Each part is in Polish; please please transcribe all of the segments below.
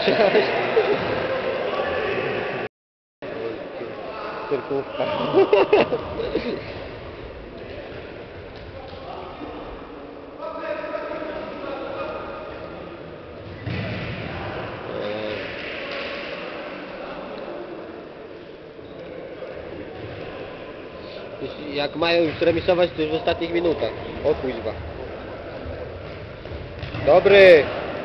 Cyrkówka. Jak mają już remisować, to już w ostatnich minutach. O kuźwa. Dobry!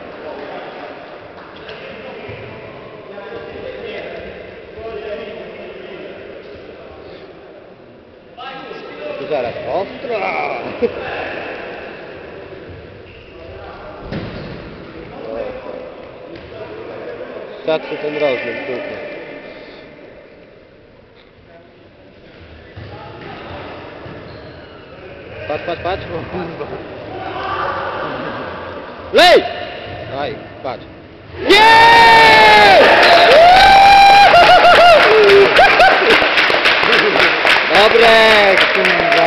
To zaraz. Ostra! Statszy ten rozmiar, kurwa. Patrz, patrz, patrz. Lej! Aj, patrz. Nie! Dobre, kurwa.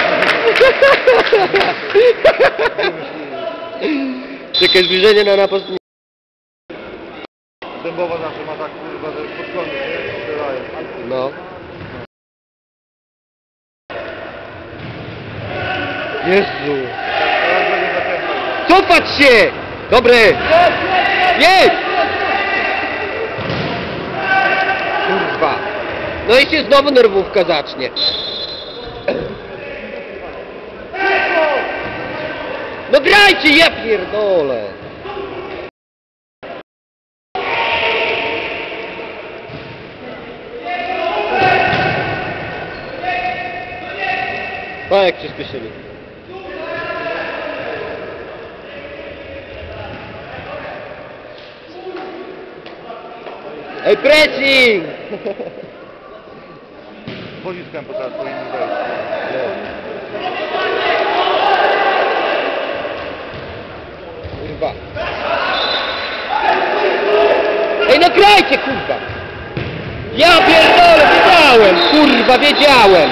Czekaj, zbliżenie na napastnika. Dębowa zawsze ma tak, kurwa, że pod koniec, nie? Strzelają. No. Jezu. Teraz będzie zakręcał. Cofać się! Dobry! Jest! Kurwa. No i się znowu nerwówka zacznie. No grajcie, ja pierdolę! O, jak przyspieszyli. Ej, pressing! Boiskiem to teraz powinni wejść. Kurwa. Ej, no grajcie, kurwa! Ja pierdolę, wiedziałem! Kurwa, wiedziałem!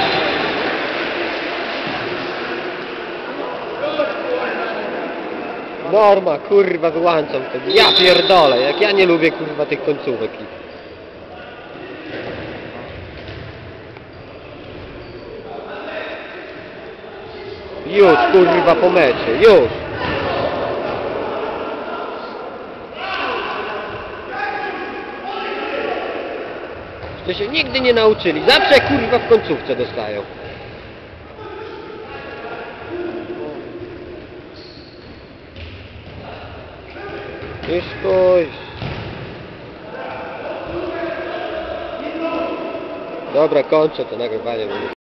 Norma, kurwa, wyłączam to. Ja pierdolę, jak ja nie lubię, kurwa, tych końcówek. Już, kurwa, po mecie, już! To się nigdy nie nauczyli, zawsze, kurwa, w końcówce dostają. Już pójść. Dobra, kończę to nagrywanie.